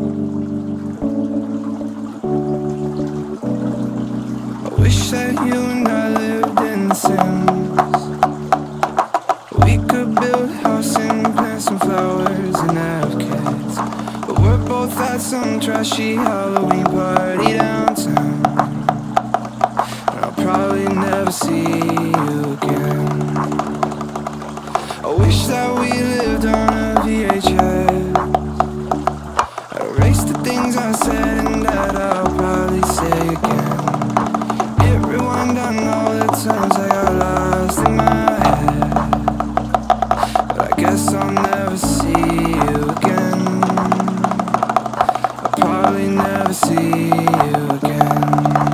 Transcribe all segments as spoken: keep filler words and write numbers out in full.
Wish that you and I lived in The Sims. We could build a house and plant some flowers and have kids. But we're both at some trashy Halloween party downtown, and I'll probably never see you again. I wish that we lived on a V H S. I'd erase the things I said and that I'll probably say again. Rewind on all the times I got lost in my head, but I guess I'll never see you again. I'll probably never see you again.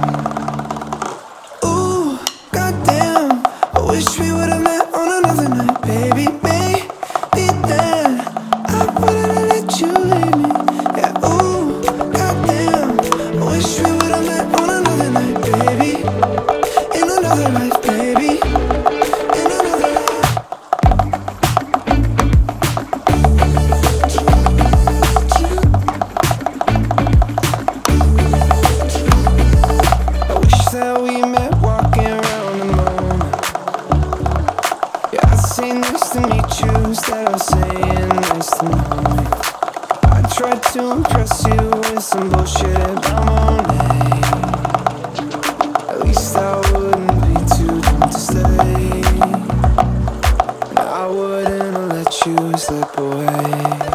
Ooh, goddamn, I wish we would've met on another night, baby. Maybe then I wouldn't have let you leave me. Yeah, ooh, goddamn, I wish we would've met on another night, baby. Another life, baby. In another life. I wish that we met walking around the moon. Yeah, I'd say nice to meet you instead of saying nice to know me. I tried to impress you with some bullshit about Monet. At least I wouldn't to stay, and I wouldn't have let you slip away.